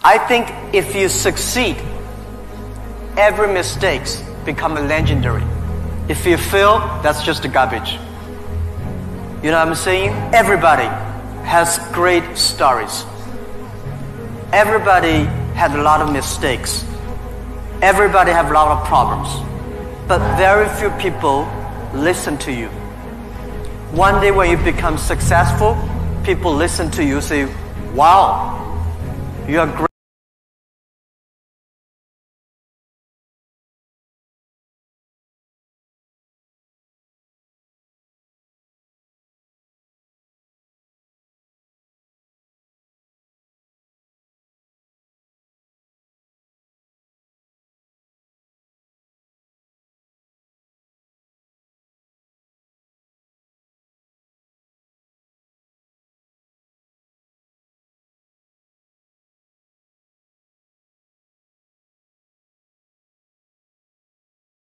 I think if you succeed, every mistakes become legendary. If you fail, that's just garbage. You know what I'm saying? Everybody has great stories. Everybody had a lot of mistakes. Everybody have a lot of problems. But very few people listen to you. One day when you become successful, people listen to you, say, wow, you are great.